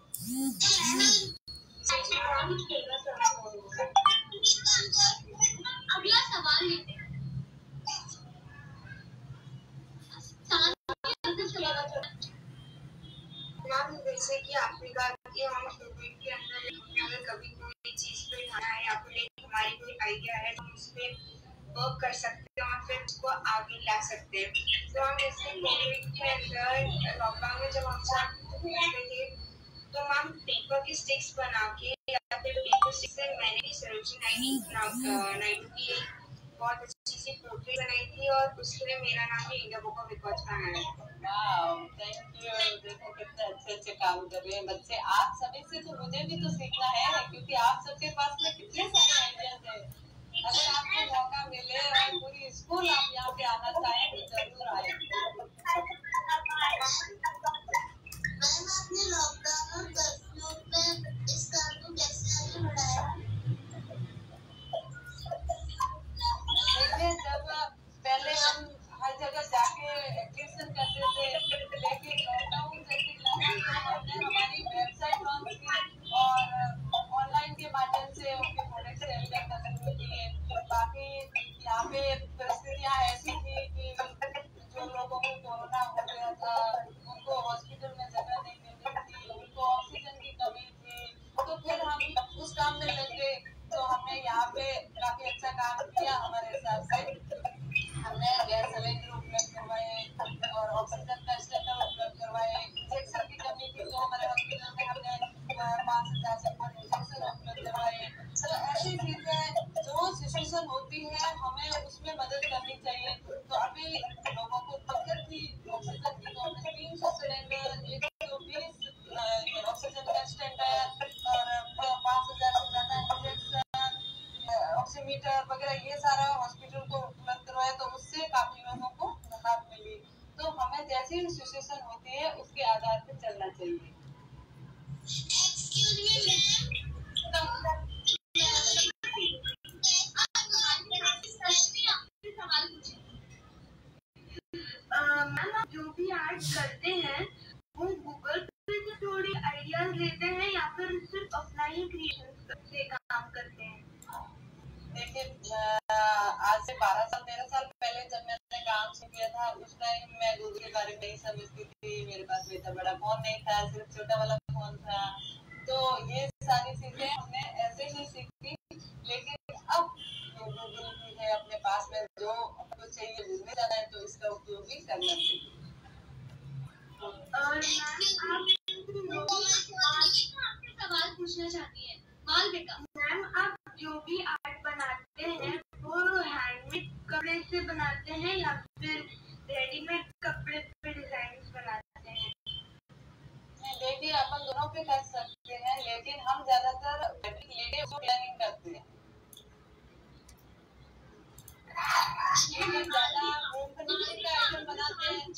अगला सवाल लेते हैं। मैम जैसे कि आपने कहा कि हम स्टूडेंट के अंदर अगर कभी कोई चीज पे ठाना है या फिर हमारी कोई आइडिया है तो हम उस पर वर्क कर सकते हैं और फिर उसको आगे ला सकते हैं। तो हम जैसे कोविड के अंदर लॉकडाउन में जब हम सब रहते थे तो मैम पेपर की स्टिक्स बना के या फिर पेपर स्टिक्स से मैंने भी सरोजिनी नायडू की बहुत अच्छी सी पोर्ट्रेट बनाई थी और उसके लिए मेरा नाम भी इंडिया बुक ऑफ रिकॉर्ड्स में आया है। Wow, thank you. देखो कितने अच्छे अच्छे काम कर रहे हैं बच्चे। आप सभी से तो मुझे भी तो सीखना है, क्योंकि आप सबके पास में कितने सारे आइडियाज हैं। अगर आपको मौका मिले और पूरी स्कूल आप यहाँ पे आना चाहें तो जरूर आए। आपने लॉकडाउन और कर्फ्यू में इस काम को कैसे आगे बढ़ाया? देखिए, जब पहले हम हर जगह जाके एप्लीकेशन करते थे, लेकिन लॉकडाउन जैसी लगी तो हमने हमारी वेबसाइट लॉन्च की और ऑनलाइन के माध्यम से उनके प्रोडक्ट सेल करना शुरू किए। बाकी यहाँ पे परिस्थितियाँ ऐसी थी कि जो करते हैं वो गूगल पे से थोड़ी आइडियाज लेते हैं या फिर सिर्फ अपना ही क्रिएशन से काम करते हैं? देखिए, आज से बारह साल तेरह साल पहले जब मैंने काम शुरू किया था उस टाइम मैं गूगल के बारे में नहीं समझती थी। मेरे पास में इतना बड़ा फोन नहीं था, सिर्फ छोटा वाला फोन था। तो ये सारी चीजें हमने ऐसे ही सीखी। लेकिन अब गूगल भी है अपने पास में, जो आपको चाहिए घूमने जाना है तो इसका उपयोग भी करना चाहिए। और आपसे सवाल पूछना चाहती है मालविका। मैम, आप जो भी आर्ट बनाते हैं वो हैंडमेड कपड़े से बनाते हैं या फिर रेडीमेड कपड़े पे डिजाइन बनाते हैं? देखिए, अपन दोनों पे कर सकते हैं, लेकिन हम ज्यादातर लेके उसको डिजाइनिंग करते हैं। ज्यादा होम फर्नीचर का आइटम बनाते हैं।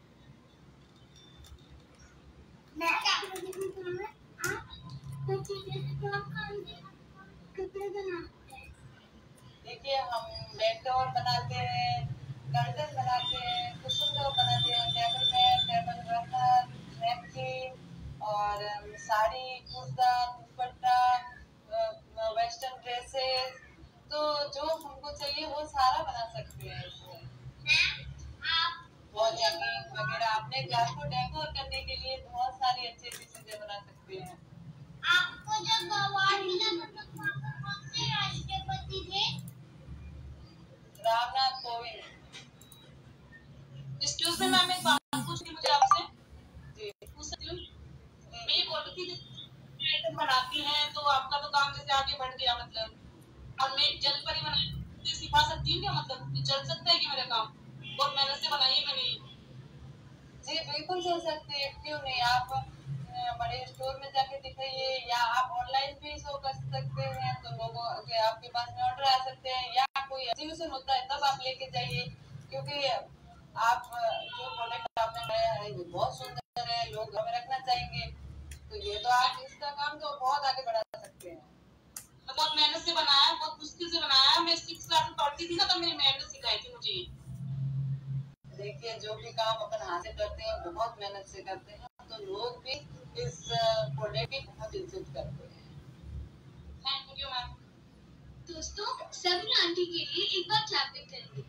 देखिए, हम बेड कवर बनाते हैं, कर्टन बनाते हैं, कुशन कवर बनाते हैं, table mat, table runner, napkin और साड़ी, कुर्ता, दुपट्टा, वेस्टर्न ड्रेसेस। तो जो हमको चाहिए वो सारा बना सकते हैं इसमें। वॉल हैंगिंग वगैरह अपने घर को डेकोर करने के लिए बहुत सारी अच्छी अच्छी चीजें बना सकते हैं। आपको जब अवार्ड मिला था तो कौन से राष्ट्रपति थे? Ramnath Kovind. Excuse me ma'am, एक बात पूछनी मुझे आपसे। जी पूछ सकती हूँ? मैं ये बोल रही थी, आइटम बनाती हैं तो आपका तो काम जैसे आगे बढ़ गया, मतलब और मैं जल परी बनाई सिखा सकती हूँ क्या? मतलब चल सकता है कि मेरा काम? बहुत मेहनत से बनाई है मैंने। जी बिल्कुल चल सकती है, क्यों नहीं। आप बड़े स्टोर में जाके दिखाइए या आप ऑनलाइन भी शो कर सकते हैं तो लोगों के आपके पास में ऑर्डर आ सकते हैं, या कोई एग्जीबिशन होता है तब आप लेके जाइए। क्योंकि आप जो प्रोडक्ट आपने बनाया है वो बहुत सुंदर है, लोग हमें रखना चाहेंगे, तो ये तो आप इसका काम तो बहुत आगे बढ़ा सकते हैं। मैं बहुत मेहनत से बनाया, बहुत मुश्किल से बनाया। मैं सिक्स क्लास में पढ़ती थी ना, तब मेरी मैम ने सिखाई थी मुझे। देखिए, जो भी काम अपन हाथ से करते हैं बहुत मेहनत से करते हैं, तो लोग भी इस प्रोडक्ट की बहुत इज्जत करते हैं। Thank you ma'am. दोस्तों, सभी आंटी के लिए एक बार क्लैपिंग करेंगे।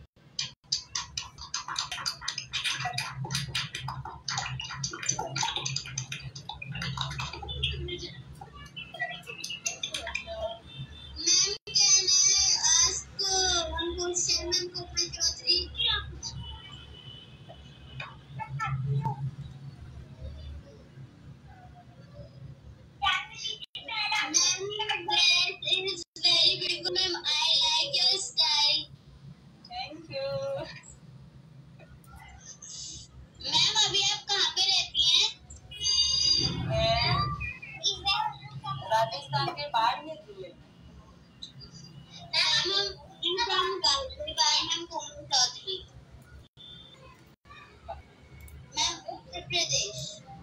Ma'am, can I ask one question ma'am Komal Chaudhary? Ma'am, dress is very beautiful, ma'am. I like your style. Thank you. Ma'am, अभी आप कहाँ पे रहती हैं? मैं राजस्थान के बाड़मेर जिले में। मैम, हम from Ghazipur ma'am Komal Chaudhary. Ma'am, Uttar Pradesh.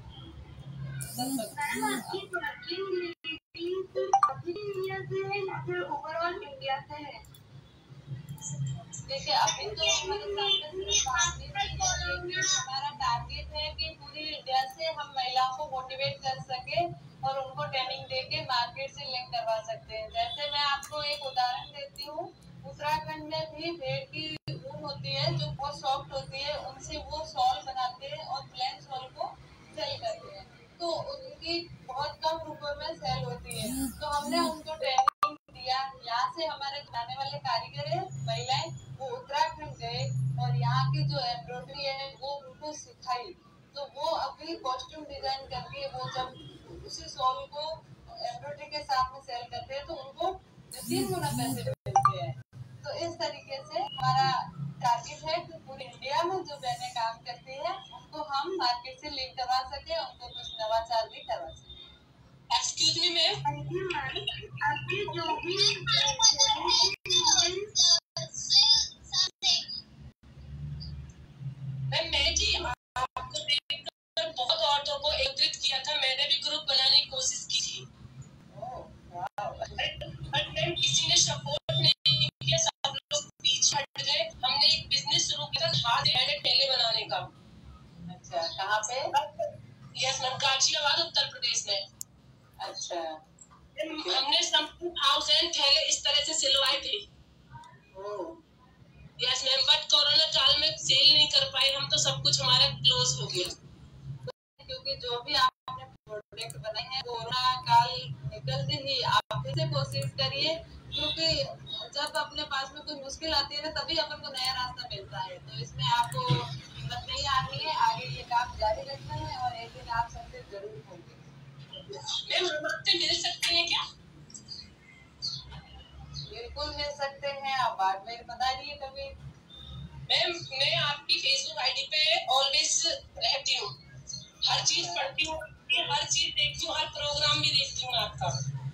Ma'am, आपकी वर्किंग इंडिया से है या फिर ओवरऑल इंडिया से है? देखिए, अभी तो हमारे सामने हमारा टारगेट है कि पूरी इंडिया से हम महिलाओं को मोटिवेट कर सके और उनको ट्रेनिंग देके मार्केट से लिंक करवा सकते हैं। जैसे मैं आपको एक उदाहरण देती हूँ, उत्तराखंड में भी भेड़ की ऊन होती है जो बहुत सॉफ्ट होती है, उनसे वो शॉल बनाते हैं और प्लेन शॉल को सेल करते हैं, तो उनकी बहुत कम रुपए में सेल होती है। तो हमने उनको ट्रेनिंग दिया। यहाँ से हमारे जाने वाले कारीगर है महिलाएं, वो उत्तराखंड गए और यहाँ की जो एम्ब्रॉयडरी है वो उनको सिखाई। तो वो अभी कॉस्ट्यूम डिजाइन करके वो जब उसी शॉल को एम्ब्रॉयडरी के साथ में सेल करते हैं तो उनको तीन गुना पैसे मिलते हैं। तो इस तरीके से हमारा टारगेट है कि पूरी इंडिया में जो बहनें काम करती है उनको हम मार्केट से लिंक करवा सके, उनको कुछ नवाचार भी करवा सके। Excuse me ma'am. Thank you ma'am. आपकी जो भी मैम, मैं जी आपको देखकर बहुत औरतों को एकत्रित किया था। मैंने भी ग्रुप बनाने की कोशिश की थी, बट मैम किसी ने सपोर्ट नहीं किया, सब लोग पीछे हट गए। हमने एक बिजनेस शुरू किया था खाद एंड ठेले बनाने का। अच्छा, कहाँ पे? यस मैम, गाजियाबाद उत्तर प्रदेश में। अच्छा, हमने समथिंग थाउजेंड थैले इस तरह से सिलवाए थे। यस मैम, बट कोरोना काल में सेल नहीं कर पाए हम, तो सब कुछ हमारा क्लोज हो गया। क्योंकि जो भी आपने प्रोडक्ट बनाए हैं कोरोना काल निकलते ही आप फिर से कोशिश करिए, क्योंकि जब अपने पास में कोई मुश्किल आती है ना तभी अपन को नया रास्ता मिलता है। तो इसमें आपको हिम्मत नहीं आनी है, आगे ये काम जारी रखना है और एक दिन आप सबसे जरूर होंगे। मैम हम आपसे मिल सकते हैं क्या? बिल्कुल मिल सकते हैं, आप बाद में बता दिए कभी। मैम मैं आपकी फेसबुक आईडी पे ऑलवेज रहती हूँ, हर चीज पढ़ती हूँ, हर चीज देखती हूँ, हर प्रोग्राम भी देखती हूँ आपका।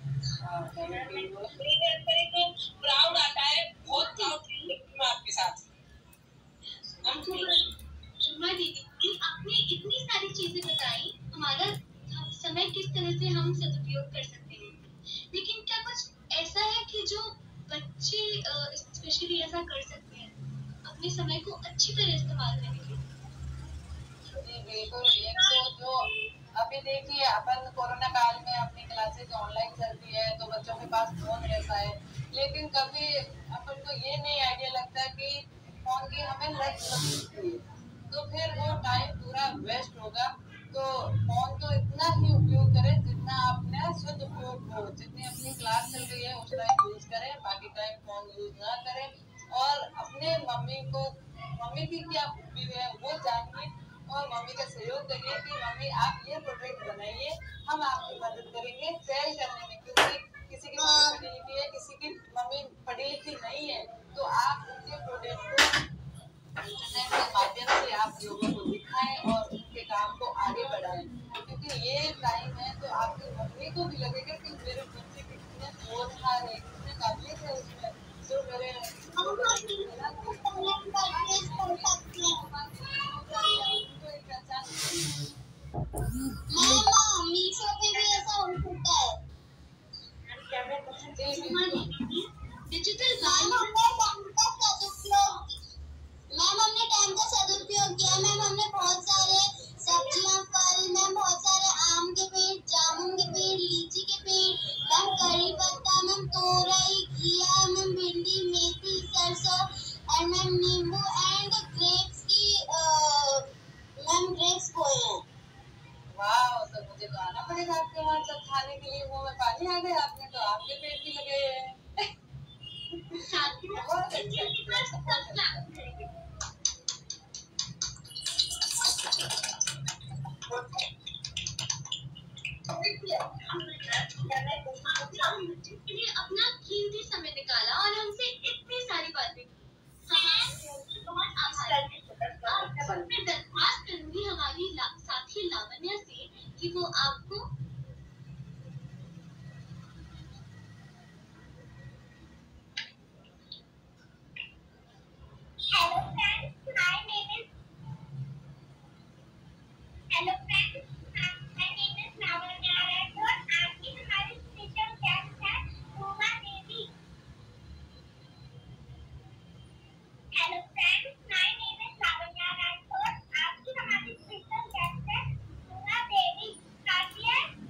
मेरे अंदर एक प्राउड आता है, बहुत प्राउड फील करती हूँ आपके साथ। हमको शुमा दीदी आपने इतनी सारी चीजें बताई, हमारा समय किस तरह से हम सदुपयोग कर सकते हैं, लेकिन क्या कुछ ऐसा है कि जो बच्चे स्पेशली ऐसा कर सकते हैं अपने समय को अच्छी तरह इस्तेमाल करने के लिए? बिल्कुल, एक तो जो अभी देखिए अपन कोरोना काल में अपनी क्लासेज ऑनलाइन चलती है तो बच्चों के पास फोन रहता है, लेकिन कभी अपन को ये नहीं आइडिया लगता कि फोन की हमें लत लगती है तो फिर वो टाइम पूरा वेस्ट होगा। तो फोन तो इतना ही उपयोग करें जितना आपने शुद्ध उपयोग हो, जितनी अपनी क्लास चल रही है उस टाइम यूज करें, बाकी टाइम फोन यूज ना करें। और अपने मम्मी को मम्मी की क्या खूबी है वो जानिए और मम्मी का सहयोग करिए कि मम्मी आप ये प्रोडक्ट बनाइए, हम आपकी मदद करेंगे सेल करने में, क्योंकि किसी की मम्मी पढ़ी लिखी है, किसी की मम्मी पढ़ी लिखी नहीं है, तो आप उनके प्रोडक्ट को इंटरनेट के माध्यम से आप लोगों को दिखाएं और उनके काम को आगे बढ़ाएं, क्योंकि ये टाइम है तो आपकी मम्मी को भी लगेगा कि मेरे बच्चे कितने होनहार है, कितने काबिलियत है उसमें, जो मेरे मीशो पे भी ऐसा हो सकता है। डिजिटल मैम हमने टाइम का सदुपयोग किया। मैम हमने बहुत सारे सब्जियां, फल, मैम बहुत सारे आम के पेड़, जामुन के पेड़, लीची के पेड़, मैम करी पत्ता, मैम तोरई, घिया, मैम भिंडी, मेथी, सरसों और मैम नींबू एंड ग्रेप्स की मैम ग्रेप्स बोए हैं। वाह, तो मुझे तो आना पड़ेगा आपके वहाँ सब खाने के लिए। मुँह में पानी आ गया, आपने तो आपके पेट भी लगे हैं। बहुत अपना कीमती समय निकाला और हमसे इतनी सारी बातें मैं दरख्वास्त करूंगी हमारी ला, साथी लावण्या से कि वो आपको hello friends, my name is hello friends my name is Lavanya Rathore. आज की हमारी स्पेशल गेस्ट है Ruma Devi. Hello friends, my name is Lavanya Rathore. आज की हमारी स्पेशल गेस्ट है रूमा देवी। काटिए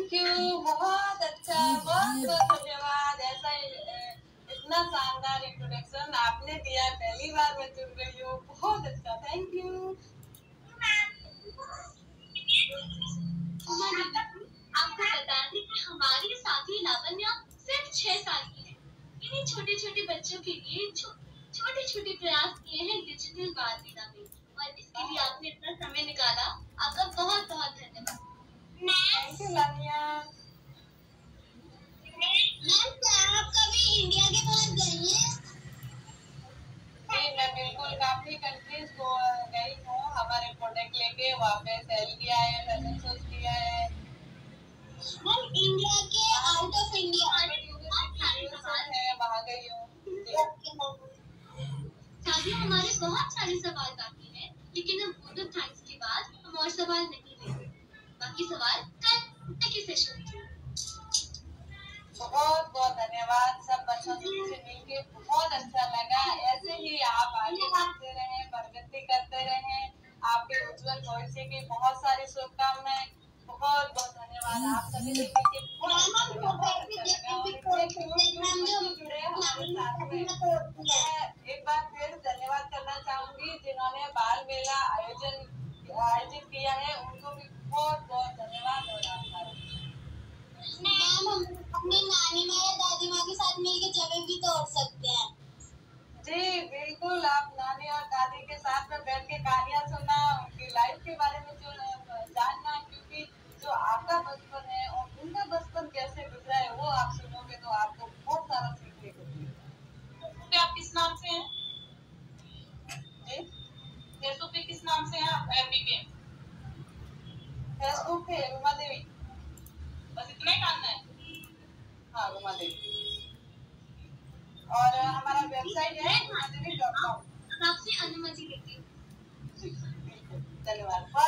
थैंक यू, बहुत अच्छा, बहुत बहुत धन्यवाद। ऐसा अ, इतना शानदार इंट्रोडक्शन आपने दिया, पहली बार मैं सुन रही हूँ, बहुत अच्छा, थैंक यू। आपको बता दें कि हमारी साथी लावण्या सिर्फ छह साल की है। इन्हीं छोटे छोटे बच्चों के लिए छोटे छोटे प्रयास किए हैं डिजिटल बाल मीना में, और इसके लिए आपने इतना समय निकाला, आपका बहुत बहुत धन्यवाद। Thank you Lavanya. मैम, क्या आप कभी इंडिया के बाहर गई हैं? जी, मैं बिल्कुल काफी कंट्रीज को गई हूँ हमारे प्रोडक्ट लेके, वहाँ पे सेल किया है, फैशन शोज किया है। मैम, इंडिया के आउट ऑफ इंडिया है, वहाँ गई हूँ। साथियों, हमारे बहुत सारे सवाल बाकी हैं, लेकिन अब वोट ऑफ थैंक्स के बाद हम और सवाल नहीं लेंगे। बाकी सवाल कल के सेशन में। बहुत बहुत धन्यवाद सब बच्चों से मिलके, बहुत अच्छा लगा। ऐसे ही आप आगे बढ़ते रहें, प्रगति करते रहें। आपके उज्जवल भविष्य की बहुत सारी शुभकामनाएं। बहुत बहुत धन्यवाद। आप सभी से मिलके बहुत अच्छा लगा, बहुत अच्छा लगा। और इतने क्यूट जुड़े हमारे साथ में। मैं एक बार फिर धन्यवाद करना चाहूंगी जिन्होंने बाल मेला आयोजन आयोजित किया है, उनको भी बहुत बहुत धन्यवाद और आभार। मैम, हम अपनी नानी माँ या दादी माँ के साथ मिलकर जबे भी तोड़ सकते हैं। जी बिल्कुल, आप नानी और दादी के साथ में बैठ के कहानियाँ सुनना, उनकी लाइफ के बारे में जो जानना, क्योंकि जो आपका बचपन है और उनका बचपन कैसे गुजरा है वो आप सुनोगे तो आपको बहुत सारा सीखने को मिलेगा। आप किस नाम से हैं? जी, फेसबुक पे किस नाम से हैं आप? एफबी पे? फेसबुक पे रुमा देवी। बस इतना ही डालना है? हाँ, रुमा देवी। और हमारा वेबसाइट है रुमा देवी डॉट कॉम। आपसे अनुमति लेती हूँ। धन्यवाद।